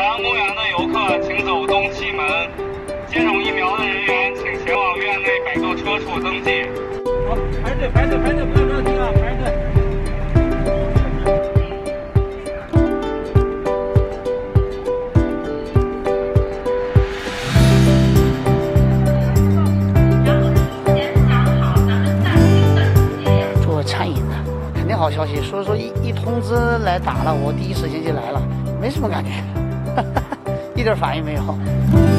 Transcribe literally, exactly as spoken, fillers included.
园墓园的游客请走东西门，接种疫苗的人员请前往院内摆渡车处登记。 好，排队排队排队，不要着急啊，排队。 做餐饮的，肯定好消息。所以说一一通知来打了，我第一时间就来了，没什么感觉，一点反应没有。